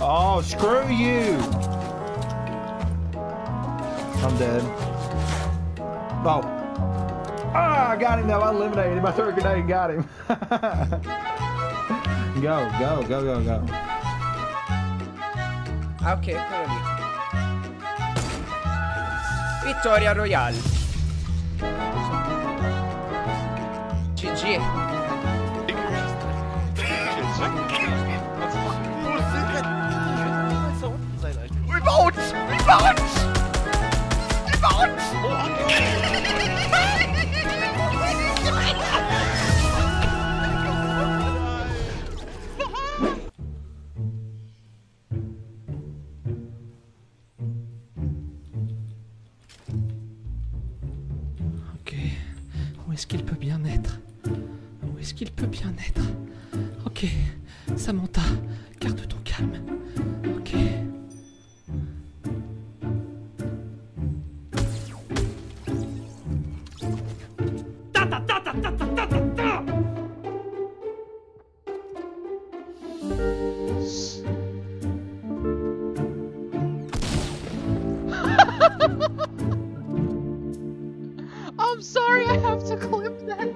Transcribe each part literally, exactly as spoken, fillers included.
Oh, screw you! I'm dead. Oh. Ah, I got him though. I eliminated him. I threw a grenade and got him. Go, go, go, go, go. Ah, ok, eccolo lì. Vittoria Royale. G G. Remote! Remote! Remote! Ok, où est-ce qu'il peut bien être? Où est-ce qu'il peut bien être? Ok, Samantha, garde ton calme. Ok. Ta ta ta ta ta ta ta ta ta. I'm sorry, I have to clip that.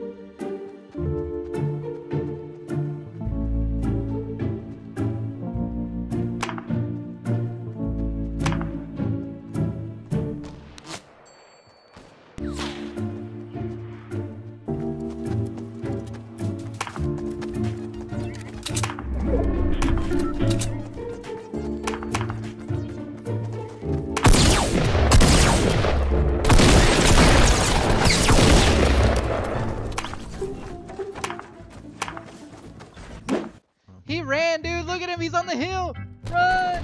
He ran, dude. Look at him. He's on the hill. Run.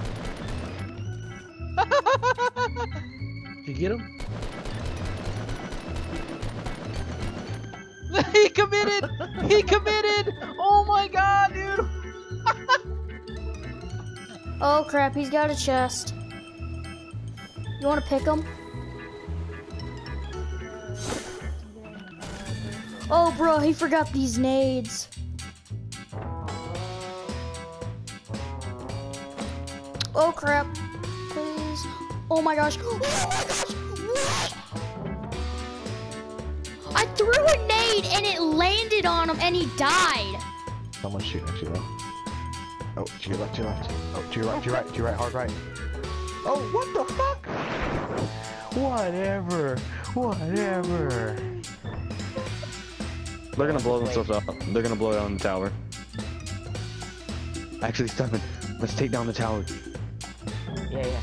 Did you get him? He committed. He committed. Oh my god, dude. Oh crap, he's got a chest. You want to pick him? Oh bro, he forgot these nades. Oh crap, please. Oh my gosh. Oh my gosh. I threw a nade and it landed on him and he died. Someone's shooting at you though. Oh, to your left, to your left. Oh, to your right, to your right, to your right, hard right. Oh, what the fuck? Whatever, whatever. They're gonna blow themselves up. They're gonna blow down the tower. Actually, Stefan, let's take down the tower. Yeah, yeah.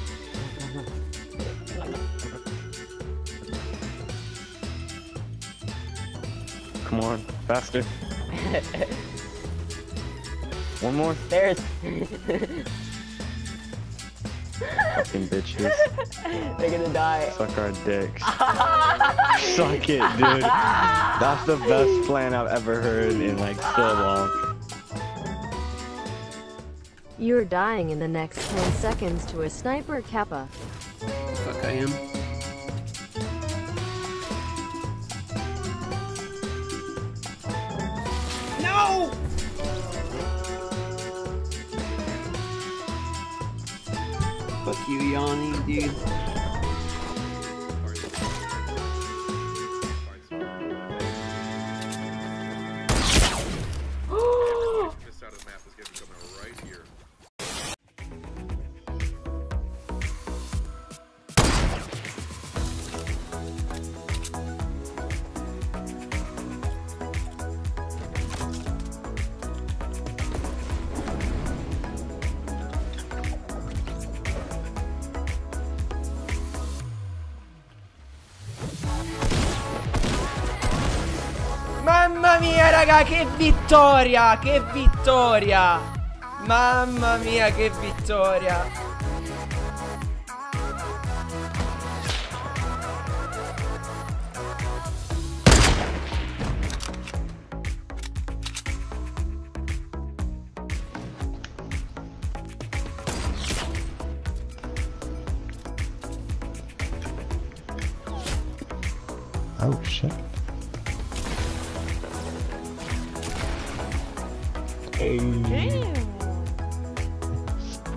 Come on, faster. One more. There's. Fucking bitches. They're gonna die. Suck our dicks. Suck it, dude. That's the best plan I've ever heard in like so long. You're dying in the next ten seconds to a sniper kappa. Fuck I am. No! Fuck you, Yanni, dude. Mamma mia raga, che vittoria, che vittoria. Mamma mia, che vittoria. Oh shit. Hey.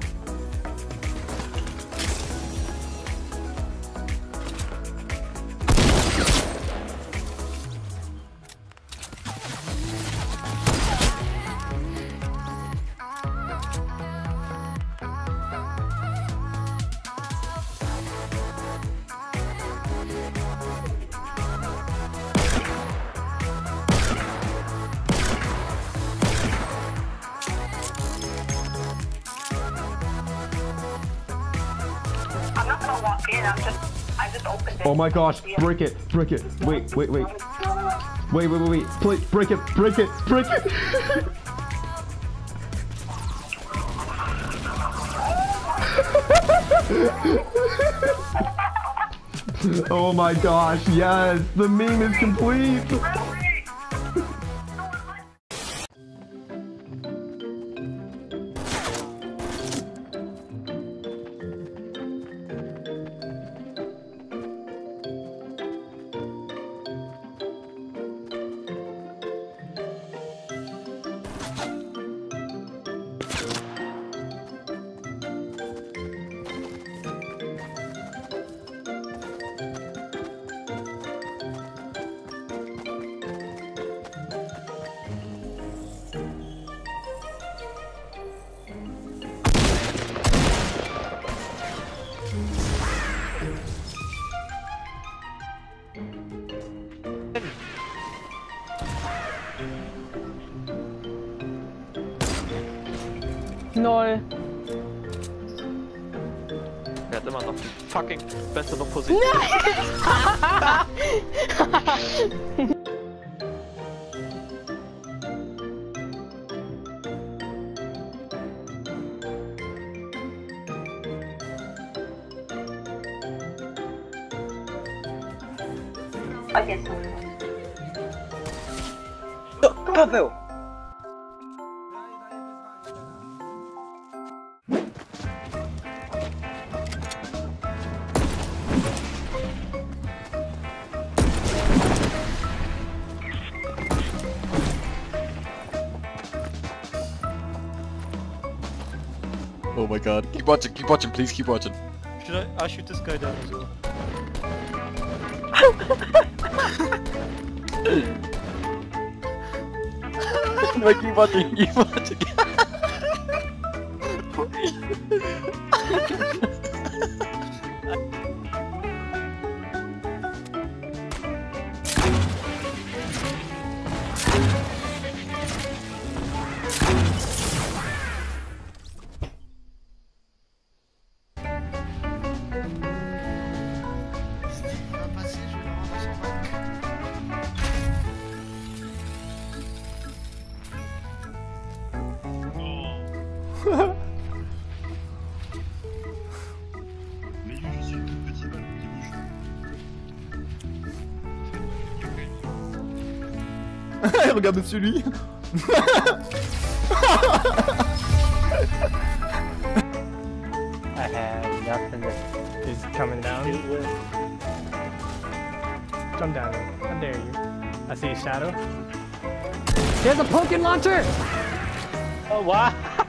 I'm just, I just opened it. Oh my gosh, break it, break it. Wait, wait, wait. Wait, wait, wait, wait. Please, break it, break it, break it. Oh my gosh, yes, the meme is complete. Null. Er hat immer noch die fucking bessere Position. Paweł! Oh my god. Keep watching, keep watching, please keep watching. Should I? I'll shoot this guy down as well. No, keep watching, keep watching. Regarde celui. I have nothing that is coming down. Jump down. How dare you? I see a shadow. There's a pumpkin launcher! Oh, wow.